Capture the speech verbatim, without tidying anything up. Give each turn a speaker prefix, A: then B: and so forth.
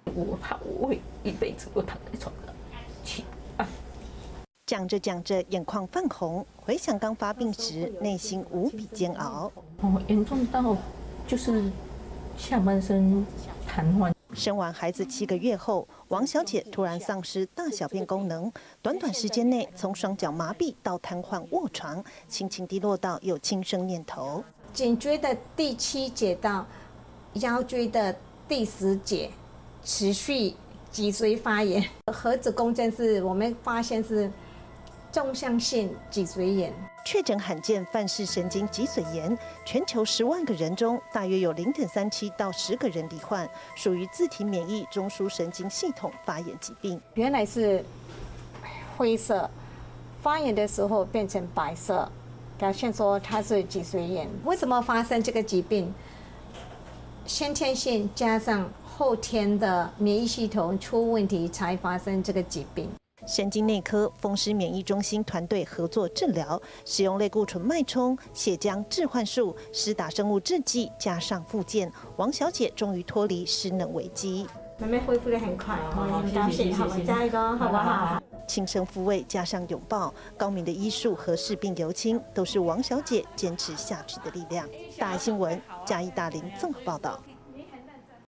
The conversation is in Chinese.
A: 我怕我会一辈子都躺在床上起不来。
B: 讲着讲着，眼眶泛红，回想刚发病时，内心无比煎熬。
A: 哦，严重到就是下半身瘫痪。
B: 生完孩子七个月后，王小姐突然丧失大小便功能，短短时间内从双脚麻痹到瘫痪卧床，心情低落到有轻生念头。
C: 颈椎的第七节到腰椎的第十节持续脊髓发炎，核子共振是我们发现是纵向性脊髓炎。
B: 确诊罕见范氏神经脊髓炎，全球十万个人中，大约有零点三七到十个人罹患，属于自体免疫中枢神经系统发炎疾病。
C: 原来是灰色，发炎的时候变成白色，表现说它是脊髓炎。为什么发生这个疾病？先天性加上后天的免疫系统出问题，才发生这个疾病。
B: 神经内科风湿免疫中心团队合作治疗，使用类固醇脉冲、血浆置换术、施打生物制剂，加上复健，王小姐终于脱离失能危机。
C: 妹妹恢复得很快，我很高兴，好，加油，好不好？
B: 亲生抚慰加上拥抱，高明的医术和视病由亲，都是王小姐坚持下去的力量。大爱新闻嘉义大林综合报道。